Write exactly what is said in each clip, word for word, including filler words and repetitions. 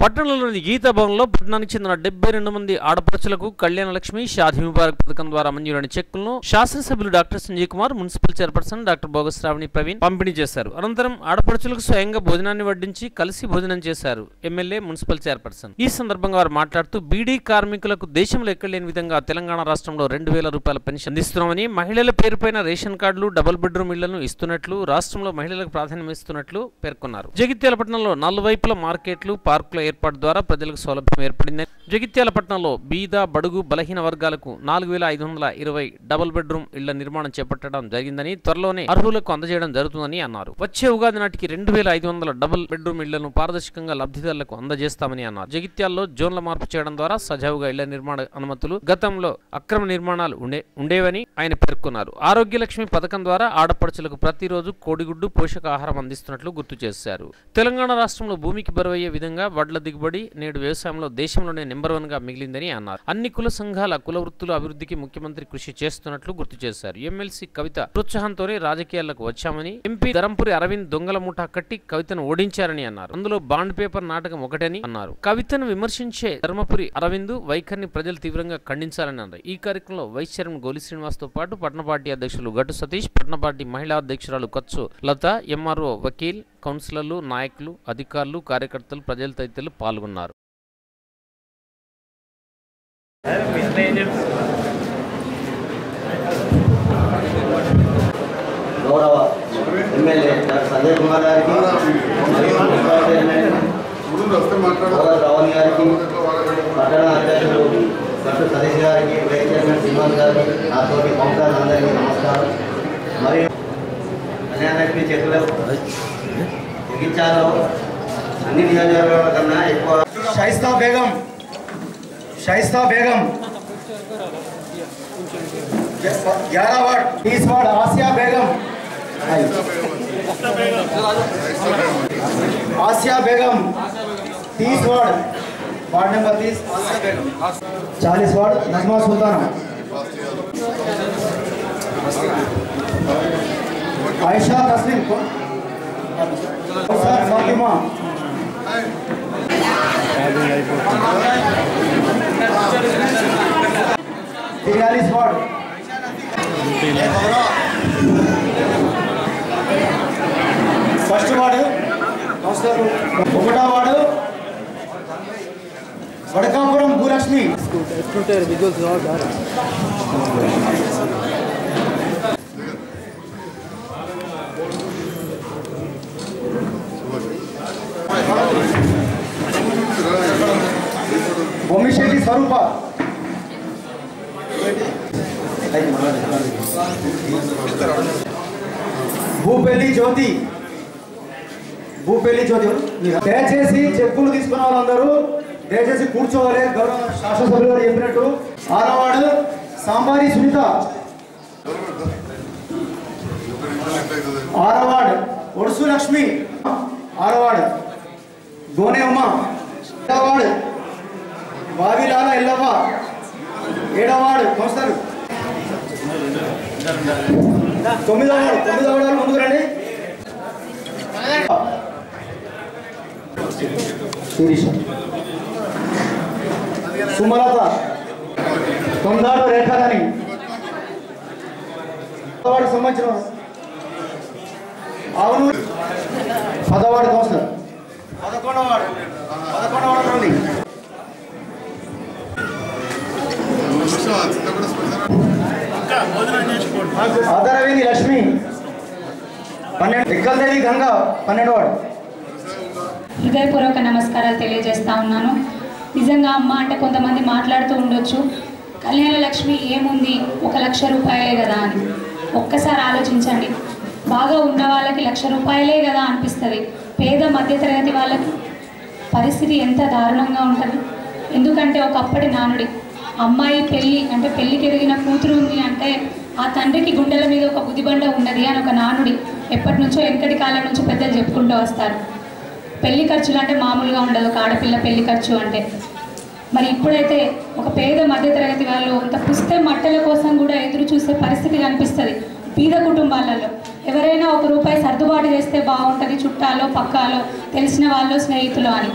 పట్టణంలోని గీతా భవన్లో పట్టణానికి చెందిన డెబ్బై రెండు మంది ఆడపడుచులకు కళ్యాణ లక్ష్మి షాదీ ముబారక్ పథకం ద్వారా మంజూరైన చెక్కులను శాసనసభ్యులు doctor Sanjay Kumar, municipal chairperson doctor బోగస్ శ్రావణి ప్రవీణ్ పంపిణీ చేశారు. అనంతరం ఆడపడుచులకు స్వయంగా భోజనాన్ని వడ్డించి కలిసి భోజనం చేశారు ఎమ్మెల్యే, మున్సిపల్ చైర్పర్సన్. ఈ సందర్భంగా వారు మాట్లాడుతూ బీడీ కార్మికులకు దేశంలో ఎక్కడలేని విధంగా తెలంగాణ రాష్ట్రంలో రెండు వేల రూపాయల పెన్షన్ అందిస్తున్నామని, మహిళల పేరుపైన రేషన్ కార్డులు, డబుల్ బెడ్రూమ్ ఇళ్లను ఇస్తున్నట్లు, రాష్ట్రంలో మహిళలకు ప్రాధాన్యం ఇస్తున్నట్లు పేర్కొన్నారు. జగిత్యాల పట్టణంలో నలువైపుల మార్కెట్లు, పార్కుల ఏర్పాటు ద్వారా ప్రజలకు సౌలభ్యం ఏర్పడిందని, జగిత్యాల పట్టణంలో బీద, బడుగు, బలహీన వర్గాలకు నాలుగు వేల ఐదు వందల ఇరవై డబుల్ బెడ్రూమ్ ఇళ్ల నిర్మాణం చేపట్టడం జరిగిందని, త్వరలోనే అర్హులకు అందజేయడం జరుగుతుందని అన్నారు. వచ్చే ఉగాది నాటికి రెండు వేల ఐదు వందల డబుల్ బెడ్రూమ్ ఇళ్లను పారదర్శకంగా లబ్ధిదారులకు అందజేస్తామని అన్నారు. జగిత్యాల్లో జోన్ల మార్పు చేయడం ద్వారా సజావుగా ఇళ్ల నిర్మాణ అనుమతులు, గతంలో అక్రమ నిర్మాణాలు ఉండే ఉండేవని ఆయన పేర్కొన్నారు. ఆరోగ్య లక్ష్మి పథకం ద్వారా ఆడపడుచులకు ప్రతిరోజు కోడిగుడ్డు, పోషకాహారం అందిస్తున్నట్లు గుర్తు చేశారు. తెలంగాణ రాష్ట్రంలో భూమికి బరువయ్యే విధంగా వడ్ల దిగుబడి నేడు వ్యవసాయంలో దేశంలోనే నెంబర్ వన్ గా మిగిలిందని అన్నారు. అన్ని కుల సంఘాల కుల వృత్తుల అభివృద్ధికి ముఖ్యమంత్రి కృషి చేస్తున్నట్లు గుర్తు చేశారు. ఎమ్మెల్సీ కవిత ప్రోత్సాహంతోనే రాజకీయాలకు వచ్చామని, ఎంపీ ధరంపురి అరవింద్ దొంగల ముఠా కట్టి కవితను ఓడించారని అన్నారు. అందులో బాండ్ పేపర్ నాటకం ఒకటని అన్నారు. కవితను విమర్శించే ధర్మపురి అరవింద్ వైఖరిని ప్రజలు తీవ్రంగా ఖండించాలని అన్నారు. ఈ కార్యక్రమంలో వైస్ చైర్మన్ గోలి శ్రీనివాస్ తో పాటు పట్టణ పార్టీ అధ్యక్షులు గట్టు సతీష్, పట్టణ పార్టీ మహిళా అధ్యక్షురాలు కచ్చు లత, ఎంఆర్ఓ వకీల్, కౌన్సిలర్లు, నాయకులు, అధికారులు, కార్యకర్తలు, ప్రజలు తదితరులు పాల్గొన్నారు. గౌరవ ఎమ్మెల్యే డాక్టర్ సంజయ్ కుమార్ గారికి, రావణ్ గారికి, పట్టణ అధ్యక్షులు డాక్టర్ సతీష్ గారికి, వైస్ చైర్మన్ శ్రీనివాస్ గారికి, నాతోటి కౌన్సిలర్ అందరికీ నమస్కారం. మరియు కళ్యాణలక్ష్మి చెక్కులు జగిత్యాలలో అన్ని నియోజకవర్గాల కన్నా ఎక్కువ షైస్తా బేగం షైస్తా బేగం ग्यारह वार्ड तीस वार्ड आसिया बेगम आसिया बेगम तीस वार्ड वार्ड नंबर तीस आसिया बेगम चालीस वार्ड नजमा सुल्ताना आयशा तस्लीम फातिमा तिरालीस वार्ड फस्ट वार्ड ఒకటో వార్డు వడకాపురం భూలక్ష్మి బొమ్మిశెట్టి స్వరూప భూపల్లి జ్యోతి భూపల్లి జ్యోతి దయచేసి చెక్కులు తీసుకున్న వాళ్ళందరూ దయచేసి కూర్చోవాలి. గౌరవ శాసనసభ్యులు గారు చెప్పినట్టు. ఆరో వార్డు సాంబారి సునీత, ఆరో వార్డు ఒడుసు లక్ష్మి, ఆరో వార్డు గోనే ఉమ్మ, ఏడవ వార్డు బావిలాల ఎల్లవ్వ, ఏడవ వార్డు కౌన్సిలర్, తొమ్మిదవ వార్డు తొమ్మిదవ వార్డు ముందుకు రండి. సుమలత, తొందాడు రేఖలని వాడికి సంబంధించిన అవును పదవాడు కౌన్సిలర్, పదకొండవ వాడు పదకొండవ వాడు రండి. ఆదరవేణి లక్ష్మి పన్నెండు, ఎక్కల్దేవి గంగా పన్నెండు వాడు. హృదయపూర్వక నమస్కారాలు తెలియజేస్తా ఉన్నాను. నిజంగా అమ్మ అంటే కొంతమంది మాట్లాడుతూ ఉండొచ్చు, కళ్యాణ లక్ష్మి ఏముంది ఒక లక్ష రూపాయలే కదా అని. ఒక్కసారి ఆలోచించండి, బాగా ఉన్న వాళ్ళకి లక్ష రూపాయలే కదా అనిపిస్తుంది, పేద మధ్యతరగతి వాళ్ళకి పరిస్థితి ఎంత దారుణంగా ఉంటుంది. ఎందుకంటే ఒకప్పటి నానుడి అమ్మాయి పెళ్ళి అంటే పెళ్ళికి ఎదిగిన కూతురు ఉంది అంటే ఆ తండ్రికి గుండెల మీద ఒక బుద్ధిబండ ఉన్నది అని ఒక నానుడి ఎప్పటి నుంచో వెనకటి కాలం నుంచి పెద్దలు చెప్పుకుంటూ వస్తారు. పెళ్లి ఖర్చులు అంటే మామూలుగా ఉండదు, ఒక ఆడపిల్ల పెళ్లి ఖర్చు అంటే. మరి ఇప్పుడైతే ఒక పేద మధ్యతరగతి వాళ్ళు అంత పుస్తే మట్టల కోసం కూడా ఎదురు చూసే పరిస్థితి కనిపిస్తుంది. పేద కుటుంబాలలో ఎవరైనా ఒక రూపాయి సర్దుబాటు చేస్తే బాగుంటుంది, చుట్టాలో పక్కాలో తెలిసిన వాళ్ళు స్నేహితులు అని.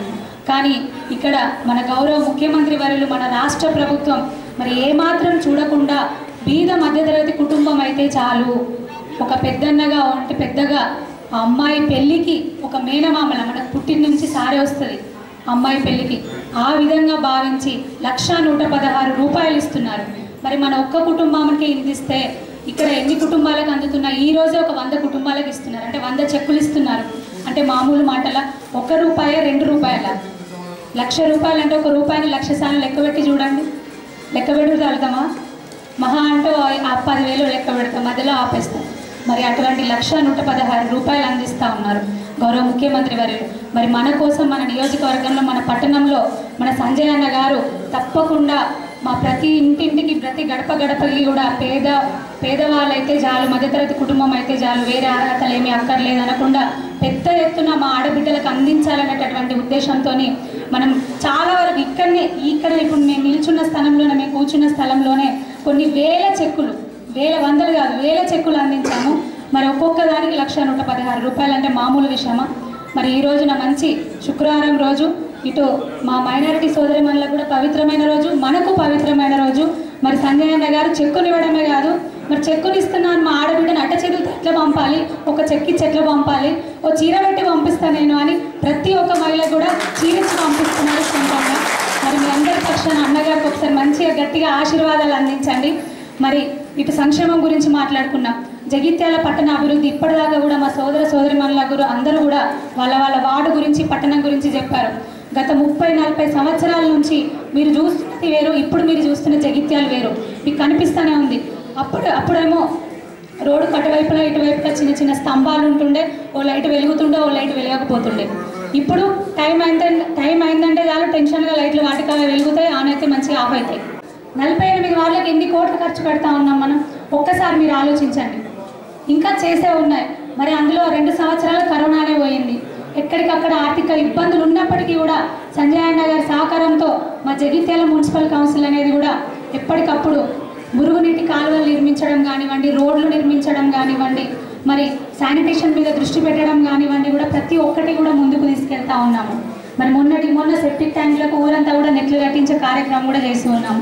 కానీ ఇక్కడ మన గౌరవ ముఖ్యమంత్రి వర్యులు మన రాష్ట్ర ప్రభుత్వం మరి ఏమాత్రం చూడకుండా బీద మధ్యతరగతి కుటుంబం అయితే చాలు, ఒక పెద్దన్నగా అంటే పెద్దగా ఆ అమ్మాయి పెళ్ళికి ఒక మేనమామల మనకు పుట్టిన నుంచి సారే వస్తుంది అమ్మాయి పెళ్ళికి, ఆ విధంగా భావించి లక్ష నూట పదహారు రూపాయలు ఇస్తున్నారు. మరి మన ఒక్క కుటుంబానికి ఇందిస్తే ఇక్కడ ఎన్ని కుటుంబాలకు అందుతున్నా ఈ రోజే ఒక వంద కుటుంబాలకు ఇస్తున్నారు, అంటే వంద చెక్కులు ఇస్తున్నారు. అంటే మామూలు మాటల ఒక రూపాయ రెండు రూపాయల లక్ష రూపాయలు అంటే ఒక రూపాయని లక్ష సార్లు లెక్క పెట్టి చూడండి, లెక్క పెడతామా? మహా అంటే ఆ పదివేలు లెక్క పెడతాం, మధ్యలో ఆపేస్తాం. మరి అటువంటి లక్ష నూట పదహారు రూపాయలు అందిస్తూ ఉన్నారు గౌరవ ముఖ్యమంత్రి వర్యులు. మరి మన కోసం మన నియోజకవర్గంలో మన పట్టణంలో మన సంజయ్ అన్న గారు తప్పకుండా మా ప్రతి ఇంటింటికి ప్రతి గడప గడపకి కూడా పేద పేదవాళ్ళైతే చాలు, మధ్యతరగతి కుటుంబం అయితే చాలు, వేరే అర్హతలు ఏమీ అక్కర్లేదు అనకుండా పెద్ద ఎత్తున మా ఆడబిడ్డలకు అందించాలనేటటువంటి ఉద్దేశంతో మనం చాలా వరకు ఇక్కడనే ఇక్కడ ఇప్పుడు మేము నిల్చున్న స్థలంలోనే మేము కూర్చున్న స్థలంలోనే కొన్ని వేల చెక్కులు, వేల వందలు కాదు వేల చెక్కులు అందించాము. మరి ఒక్కొక్క దానికి లక్ష నూట పదహారు రూపాయలు అంటే మామూలు విషయమా? మరి ఈ రోజున మంచి శుక్రవారం రోజు ఇటు మా మైనారిటీ సోదరిమణులకు కూడా పవిత్రమైన రోజు, మనకు పవిత్రమైన రోజు. మరి సంజయ్ అన్న గారు చెక్కునివ్వడమే కాదు, మరి చెక్కునిస్తున్నాను మా ఆడబిడ్డను అట్ట చేతులతో ఎట్లా పంపాలి, ఒక చెక్కిచ్చి ఎట్లా పంపాలి, ఓ చీర పెట్టి పంపిస్తాను నేను అని ప్రతి ఒక్క మహిళ కూడా చీరించి పంపిస్తున్నారు సొంతంగా. మరి మీ అందరి పక్షాన అన్నగారికి ఒకసారి మంచిగా గట్టిగా ఆశీర్వాదాలు అందించండి. మరి ఇటు సంక్షేమం గురించి మాట్లాడుకున్నాం, జగిత్యాల పట్టణ అభివృద్ధి ఇప్పటిదాకా కూడా మా సోదర సోదరిమణుల గురు అందరూ కూడా వాళ్ళ వాళ్ళ వార్డు గురించి పట్టణం గురించి చెప్పారు. గత ముప్పై నలభై సంవత్సరాల నుంచి మీరు చూస్తున్నది వేరు, ఇప్పుడు మీరు చూస్తున్న జగిత్యాలు వేరు, మీకు కనిపిస్తూనే ఉంది. అప్పుడు అప్పుడేమో రోడ్డు కటువైపులా ఇటువైపులా చిన్న చిన్న స్తంభాలు ఉంటుండే, ఓ లైట్ వెలుగుతుండే ఓ లైట్ వెలగకపోతుండే. ఇప్పుడు టైం అయిందంటే టైం అయిందంటే చాలు టెన్షన్గా లైట్లు వాటికి వెలుగుతాయి, ఆన్ అయితే మంచిగా ఆఫ్ అవుతాయి. నలభై ఎనిమిది వాళ్ళకి ఎన్ని కోట్లు ఖర్చు పెడతా ఉన్నాం మనం, ఒక్కసారి మీరు ఆలోచించండి. ఇంకా చేసే ఉన్నాయి. మరి అందులో రెండు సంవత్సరాలు కరోనానే పోయింది, ఎక్కడికక్కడ ఆర్థిక ఇబ్బందులు ఉన్నప్పటికీ కూడా సంజయ్ అన్న గారి సహకారంతో మా జగిత్యాల మున్సిపల్ కౌన్సిల్ అనేది కూడా ఎప్పటికప్పుడు మురుగునీటి కాలువలు నిర్మించడం కానివ్వండి, రోడ్లు నిర్మించడం కానివ్వండి, మరి శానిటేషన్ మీద దృష్టి పెట్టడం కానివ్వండి కూడా ప్రతి ఒక్కటి కూడా ముందుకు తీసుకెళ్తా ఉన్నాము. మరి మొన్నటి మొన్న సెప్టిక్ ట్యాంకులకు ఊరంతా కూడా నెట్లు కట్టించే కార్యక్రమం కూడా చేస్తూ ఉన్నాము.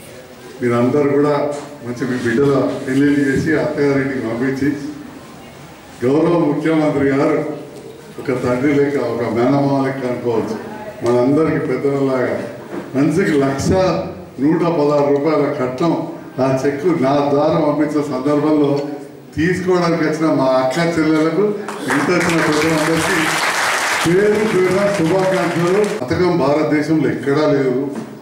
మీరందరూ కూడా మంచి మీ బిడ్డల పెళ్ళిళ్ళు చేసి అత్తగారింటికి పంపించి గౌరవ ముఖ్యమంత్రి గారు ఒక తండ్రి లెక్క ఒక మేనమామ లెక్క అనుకోవచ్చు, మనందరికీ పెద్దలాగా మంచికి లక్ష నూట పదహారు రూపాయల కట్నం ఆ చెక్కు నా ద్వారా పంపించిన సందర్భంలో తీసుకోవడానికి వచ్చిన మా అక్క చెల్లెలకు ఇంత వచ్చిన ప్రజలందరికీ పేరు పేరున శుభాకాంక్షలు. పథకం భారతదేశంలో ఎక్కడా లేదు.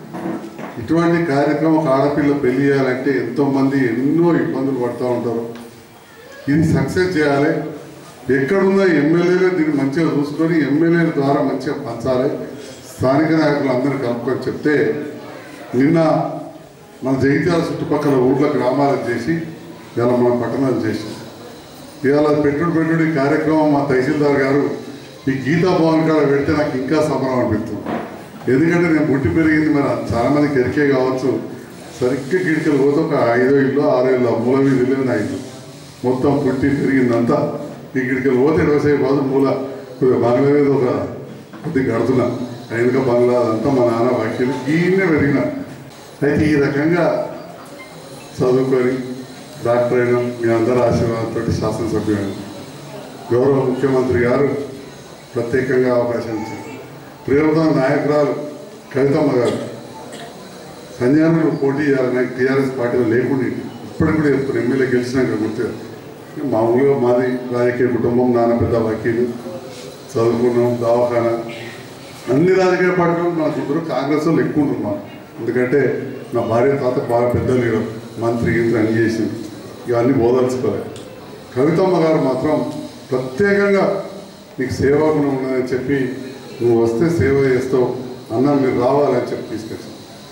ఇటువంటి కార్యక్రమం ఒక ఆడపిల్ల పెళ్లి చేయాలంటే ఎంతోమంది ఎన్నో ఇబ్బందులు పడుతూ ఉంటారు. ఇది సక్సెస్ చేయాలి. ఎక్కడున్న ఎమ్మెల్యేలు దీన్ని మంచిగా చూసుకొని ఎమ్మెల్యేల ద్వారా మంచిగా పంచాలి. స్థానిక నాయకులు అందరూ కలుపుకొని చెప్తే నిన్న మన జగిత్యాల చుట్టుపక్కల ఊళ్ళ గ్రామాలకు చేసి ఇవాళ మన పట్టణాలు చేసి ఇవాళ పెట్టుడు పెట్టుడు ఈ కార్యక్రమం మా తహసీల్దార్ గారు ఈ గీతా భవన్ కాడ పెడితే నాకు ఇంకా సంబరం అనిపిస్తుంది. ఎందుకంటే నేను పుట్టి పెరిగింది మరి చాలామందికి ఎరికే కావచ్చు, సరిగ్గా గిడికలు పోతే ఒక ఐదో ఇల్లు ఆరో ఇల్లు మూల మీద ఇల్లు నా ఇల్లు మొత్తం పుట్టి పెరిగిందంతా ఈ గిడికలు పోతే వ్యవసాయ బాధ మూల బంగ్లా మీద ఒక కొద్దిగా గడుతున్నా వెనుక బంగ్లా అదంతా మా నాన్న వాక్యాలు ఈయనే పెరిగిన. అయితే ఈ రకంగా చదువుకొని డాక్టర్ అయినా మీ అందరి ఆశీర్వాదంతో శాసనసభ్యులు గౌరవ ముఖ్యమంత్రి గారు ప్రత్యేకంగా అవకాశం ఇచ్చారు. ప్రియమైన నాయకురాలు కవితమ్మ గారు సంజయాన్ని పోటీ చేయాలి, నాకు టీఆర్ఎస్ పార్టీలో లేకుండా ఇప్పటికి కూడా చెప్తాను. ఎమ్మెల్యే గెలిచినాక గుర్తు మామూలుగా మాది రాజకీయ కుటుంబం, నాన్న పెద్ద వకీలు, చదువుకున్నాం, దవాఖానా, అన్ని రాజకీయ పార్టీలు మన కుదురు కాంగ్రెస్ వాళ్ళు ఎక్కువ ఉంటున్నాం. ఎందుకంటే నా భార్య తాత బాగా పెద్ద లీడర్, మంత్రి గింత్రి అన్ని చేసింది, ఇవన్నీ బోదలుచుకోలేదు. కవితమ్మ గారు మాత్రం ప్రత్యేకంగా నీకు సేవా గుణం ఉన్నదని చెప్పి నువ్వు వస్తే సేవ చేస్తావు అన్న, మీరు రావాలని చెప్పి తీసుకొచ్చాను.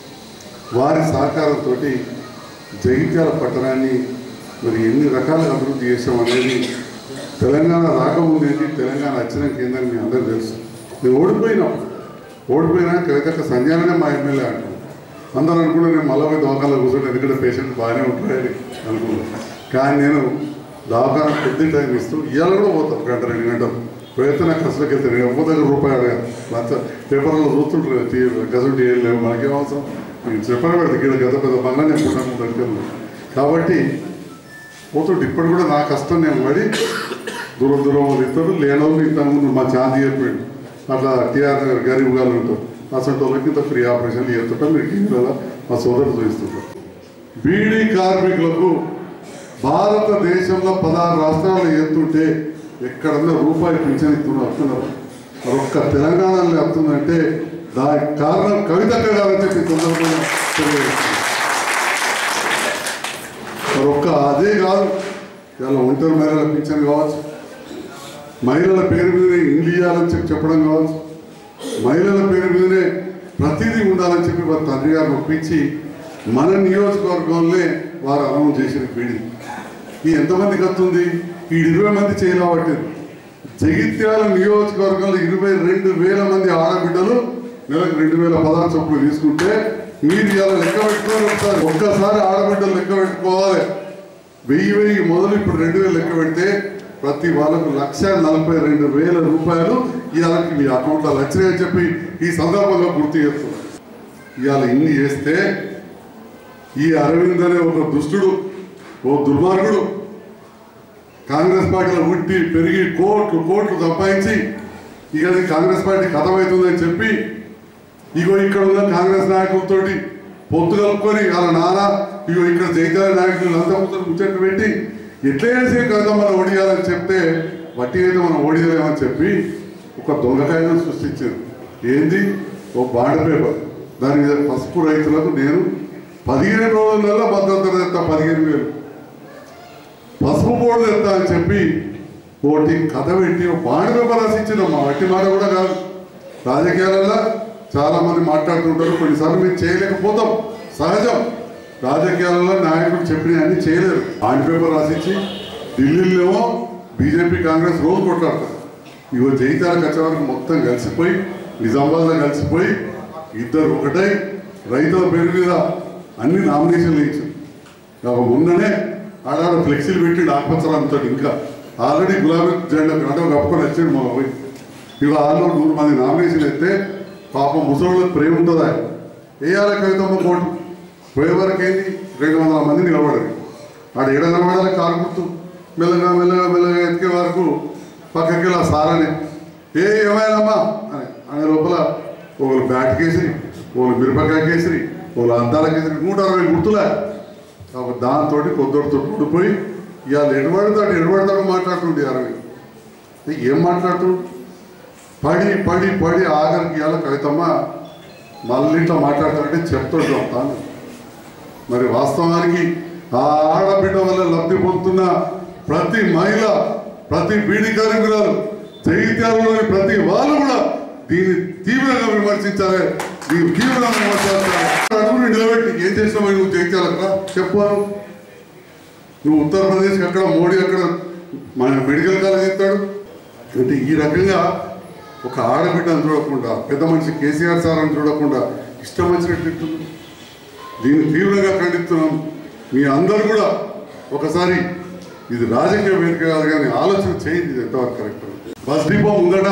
వారి సహకారంతో జగిత్యాల పట్టణాన్ని మరి ఎన్ని రకాల అభివృద్ధి చేసాం అనేది తెలంగాణ రాకముందేంటి, తెలంగాణ వచ్చినాక ఏందని మీ అందరూ తెలుసు. నేను ఓడిపోయినాం, ఓడిపోయినా కవితక్క సంజయాలనే మా ఎమ్మెల్యే అంటాను. అందరూ అనుకుంటే నేను మళ్ళీ పోయి దవాఖానలో కూర్చొని ఎందుకంటే పేషెంట్ బాగానే ఉంటాయని అనుకున్నాను. కానీ నేను దవాఖాన కొద్ది టైం ఇస్తూ ఇవాళ కూడా పోతాను, గంట రెండు గంటలు వేతన ఖర్చులకు వెళ్తే నేను ఎవరి దగ్గర రూపాయలు లంచ పేపర్లో చూస్తుంటారు గజెంట్ ఏం లేవు మనకేం అవసరం మీకు చెప్పని పెడితే ఇక్కడ గత పెద్ద బంగ్లా నేను దగ్గర కాబట్టి పోతుంటే ఇప్పుడు కూడా నా కష్టం నేను పడి దూరం దూరం వాళ్ళు ఇస్తారు లేనోళ్ళు ఇంతకుముందు మా చాందీ చెప్పాడు అట్లా టీఆర్ నగర్ గరీబ్ గారు ఉంటారు అసలు వాళ్ళకి ఇంత ఫ్రీ ఆపరేషన్లు చేస్తుంటాం మీరు టీవీలో మా సోదరులు చూపిస్తుంటారు. బీడీ కార్మికులకు భారతదేశంలో పదహారు రాష్ట్రాలు ఎత్తుంటే ఎక్కడన్నా రూపాయి పింఛన్ ఇస్తున్నారు వస్తున్నారు మరి ఒక్క తెలంగాణలో వస్తుందంటే దానికి కారణం కవితక్క గారని చెప్పి సందర్భంగా తెలియజేస్తుంది. మరి ఒక్క అదే కాదు ఇలా ఒంటరి మహిళల పింఛన్ కావచ్చు, మహిళల పేరు మీదనే ఇండ్లు ఇవ్వాలని చెప్పి చెప్పడం కావచ్చు, మహిళల పేరు మీదనే ప్రతిదీ ఉండాలని చెప్పి వారి తండ్రి గారిని ఒప్పించి మన నియోజకవర్గంలో వారు అనౌన్స్ చేసిన పీడి ఈ ఎంతమందికి వస్తుంది ఈ ఇరవై మంది చేయలేబట్టింది. జగిత్యాల నియోజకవర్గంలో ఇరవై రెండు వేల మంది ఆడబిడ్డలు నెలకు రెండు వేల పదహారు చొప్పులు తీసుకుంటే మీరు ఇలా లెక్క పెట్టుకోవాలి. ఒకసారి ఒక్కసారి ఆడబిడ్డలు లెక్క పెట్టుకోవాలి. వెయ్యి వెయ్యి మొదలు ఇప్పుడు రెండు వేలు లెక్క పెడితే ప్రతి వాళ్ళకు లక్ష నలభై రెండు వేల రూపాయలు ఇవాళ మీ అకౌంట్లో వచ్చినాయని చెప్పి ఈ సందర్భంగా గుర్తు చేస్తున్నారు. ఇవాళ ఇన్ని చేస్తే ఈ అరవింద్ అనే ఒక దుష్టుడు ఓ దుర్మార్గుడు కాంగ్రెస్ పార్టీలో పుట్టి పెరిగి కోట్లు కోట్లు సంపాదించి ఇక అది కాంగ్రెస్ పార్టీ కథమవుతుందని చెప్పి ఇగో ఇక్కడ ఉన్న కాంగ్రెస్ నాయకులతోటి పొత్తు కలుపుకొని వాళ్ళ నాన్న ఇగో ఇక్కడ జైతాల నాయకులు అంతా ముచ్చట్లు పెట్టి ఎట్లా చేసే కదా మనం ఓడియాలని చెప్తే వట్టి అయితే మనం ఓడియలేమని చెప్పి ఒక దొంగకాయను సృష్టించారు. ఏంది ఓ బాండ్ పేపర్ దాని మీద పసుపు రైతులకు నేను పదిహేను రోజులలో భద్రత తెస్తా పదిహేను వేలు పసుపు బోర్డు తెస్తా అని చెప్పి ఒకటి కథ పెట్టి బాండ్ పేపర్ రాసిచ్చిన మా వట్టి మాట కూడా కాదు. రాజకీయాలలో చాలా మంది మాట్లాడుతుంటారు, కొన్నిసార్లు మేము చేయలేకపోతాం సహజం. రాజకీయాలలో నాయకులు చెప్పిన అన్ని చేయలేరు. బాండ్ పేపర్ రాసిచ్చి ఢిల్లీలో బీజేపీ కాంగ్రెస్ రోజు కొట్లాడతారు. ఇవో జైతాలకు వచ్చే వరకు మొత్తం కలిసిపోయి నిజామాబాద్లో కలిసిపోయి ఇద్దరు ఒకటై రైతుల పేరు మీద అన్ని నామినేషన్లు ఇచ్చారు. కాబట్టి మొన్ననే ఆడాడ ఫ్లెక్సీలు పెట్టి ఆకుపచ్చలంతో ఇంకా ఆల్రెడీ గులాబీ జెండా అంటే కప్పుకొని వచ్చాడు మా పోయి ఇక ఆరు నూరు మంది నామినేషన్లు అయితే పాపం ముసలిళ్ళకి ప్రేమ ఉంటుందా వేయాలి కవితమ్మ కోటు పోయే వరకు ఏంటి రెండు వందల మంది నిలబడరు. ఆడ ఏడ నిలబడాలి కారు గుర్తు మెల్లగా మెల్లగా మెల్లగా ఎతికే వరకు పక్కకి వెళ్ళా సారని ఏ ఏమైనామ్మా అని అనే లోపల ఒకరు బ్యాట్ కేసరి ఒకరు మిరపకాయ కేసరి ఒకరు అద్దాల కేసరి నూట అరవై గుర్తులే. కాబట్టి దాంతో కొద్దితో కూడిపోయి ఇవాళ ఎడబడతాడు ఎడబడతాడు మాట్లాడుతుండే అరవై ఏం మాట్లాడుతుండు పడి పడి పడి ఆఖరికి ఇవాళ కవితమ్మ మళ్ళీ ఇట్లా మాట్లాడుతుంటే చెప్తుంటాం తాను. మరి వాస్తవానికి ఆ ఆడబిడ్డ వల్ల లబ్ధి పొందుతున్న ప్రతి మహిళ ప్రతి బీడీ కార్మికురాలు జగిత్యాలలోని ప్రతి వాళ్ళు కూడా దీన్ని తీవ్రంగా విమర్శించాలి. దీన్ని తీవ్రంగా విమర్శించాలి. అడుగుని నిలబెట్టి ఏం చేసినావు నువ్వు జగిత్యాలక్కడ చెప్పాను. నువ్వు ఉత్తరప్రదేశ్కి అక్కడ మోడీ అక్కడ మన మెడికల్ కాలేజ్ ఇస్తాడు అంటే ఈ రకంగా ఒక ఆడబిడ్డను చూడకుండా పెద్ద మనిషి కేసీఆర్ సార్ అని చూడకుండా ఇష్టం వచ్చినట్టు దీన్ని తీవ్రంగా ఖండిస్తున్నాం. మీ అందరూ కూడా ఒకసారి ఇది రాజకీయ వేదిక కాదు కానీ ఆలోచన చేయండి ఇది ఎంతవరకు కరెక్ట్. బస్ డిపో ముందట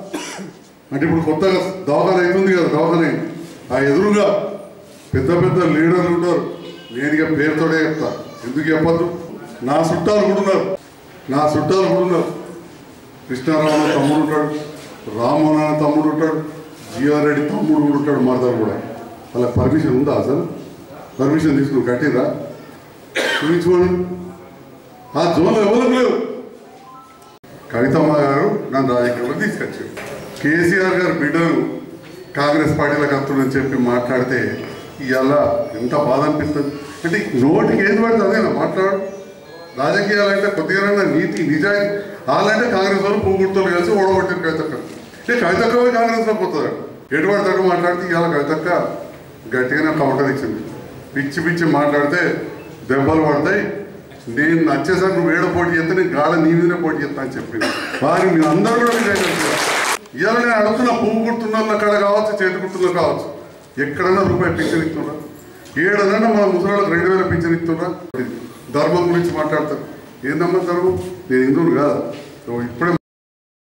అంటే ఇప్పుడు కొత్తగా దవాఖాన అవుతుంది కదా దవాఖాన ఆ ఎదురుగా పెద్ద పెద్ద లీడర్లు ఉంటారు. నేను ఇక పేరుతోనే చెప్తా ఎందుకు చెప్పద్దు. నా చుట్టాలు కూడా ఉన్నారు నా చుట్టాలు కూడా ఉన్నారు కృష్ణారావు అన్న తమ్ముడు ఉంటాడు, రామ్మోహన్ అన్న తమ్ముడు ఉంటాడు, జీవన్ రెడ్డి తమ్ముడు కూడా ఉంటాడు, మరదలు కూడా. వాళ్ళకి పర్మిషన్ ఉందా అసలు? పర్మిషన్ తీసుకుని కట్టిరా చూపించుకోండి. ఆ జోన్లో ఎవరికి లేవు. కవితమ్మ గారు నన్ను రాజకీయంలో తీసుకొచ్చారు. కేసీఆర్ గారు బిడ్డను కాంగ్రెస్ పార్టీలకు వస్తుందని చెప్పి మాట్లాడితే ఇవాళ ఎంత బాధ అనిపిస్తుంది. అంటే నోటికి ఏది పడితే అదేనా మాట్లాడు. రాజకీయాలంటే కొద్దిగా నీతి నిజాయితీ వాళ్ళంటే కాంగ్రెస్ వాళ్ళు పూగుర్తులు కలిసి ఓడగొట్టారు కవితక్క. అంటే కవితక్క కాంగ్రెస్లో పోతుంది ఎటు పడతాడు మాట్లాడితే ఇవాళ కవితక్క గట్టిగానే కౌంటర్ ఇచ్చింది. పిచ్చి పిచ్చి మాట్లాడితే దెబ్బలు పడతాయి. నేను నచ్చేసరికి నువ్వు ఏడ పోటీ చేస్తే నేను గాఢ నీ మీదనే పోటీ చేస్తా అని చెప్పింది. వారి మీరు అందరూ కూడా విజయం. ఇవాళ నేను అడుగుతున్నా పువ్వు గుర్తున్న అక్కడ కావచ్చు చేతి గుర్తుల్లో కావచ్చు ఎక్కడైనా రూపాయి పింఛన్ ఇస్తున్నా ఏడదన్నా మన ముసలాళ్ళకి రెండు వేల పింఛన్ ఇస్తున్నా. ధర్మం గురించి మాట్లాడతారు. ఏందమ్మా ధర్మం? నేను హిందువులు కాదా? ఇప్పుడే